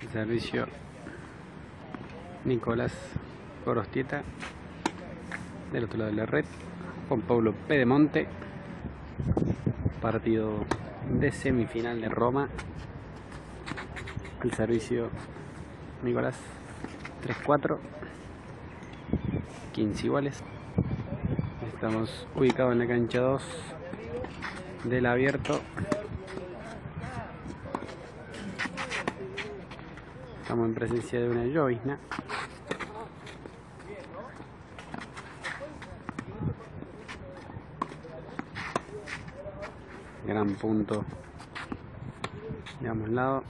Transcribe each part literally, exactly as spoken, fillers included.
El servicio Nicolás Gorostieta. Del otro lado de la red, Juan Pablo Pedemonte. Partido de semifinal de Roma. El servicio Nicolás. tres cuatro. quince iguales. Estamos ubicados en la cancha dos del abierto. Estamos en presencia de una llovizna. Gran punto de ambos lados.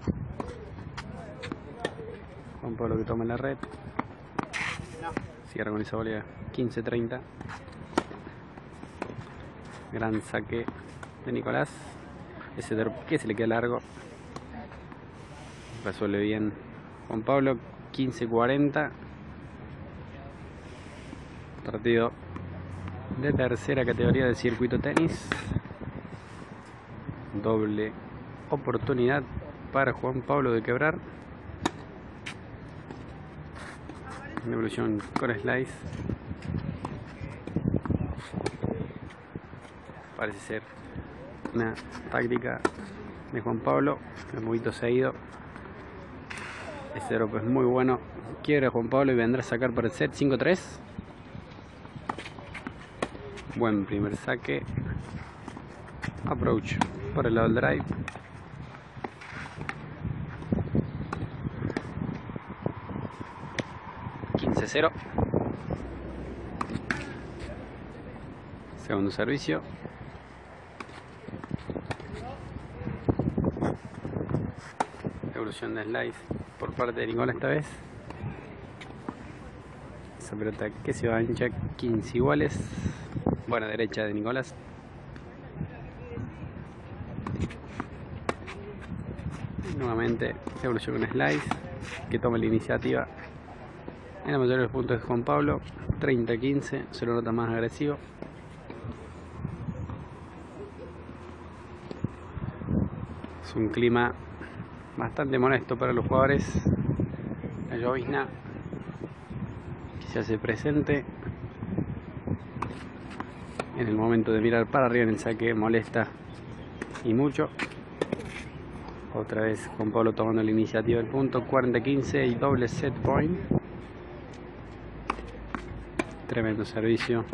Juan Pablo que toma la red. Cierra con esa volea quince treinta. Gran saque de Nicolás. Ese drop que se le queda largo. Resuelve bien Juan Pablo. quince cuarenta. Partido de tercera categoría del circuito tenis. Doble oportunidad para Juan Pablo de quebrar. Devolución con slice. Parece ser una táctica de Juan Pablo. Un poquito seguido. Este drop es muy bueno. Quiebra Juan Pablo y vendrá a sacar para el set cinco tres. Buen primer saque. Approach por el lado del drive. quince cero. Segundo servicio. Evolución de slice por parte de Nicolás esta vez. Esa pelota que se va ancha, quince iguales. Buena derecha de Nicolás. Nuevamente evolución con slice, que toma la iniciativa. En la mayoría de los puntos de Juan Pablo. Treinta quince, se lo nota más agresivo. Es un clima bastante molesto para los jugadores. La llovizna que se hace presente en el momento de mirar para arriba en el saque, molesta y mucho. Otra vez Juan Pablo tomando la iniciativa del punto. Cuarenta quince y doble set point. Tremendo servicio.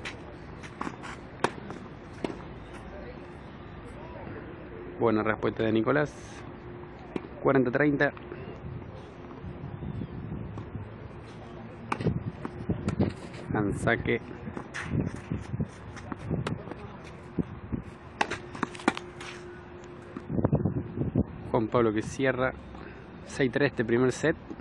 Buena respuesta de Nicolás. cuarenta treinta. Gran saque. Juan Pablo que cierra seis tres este primer set.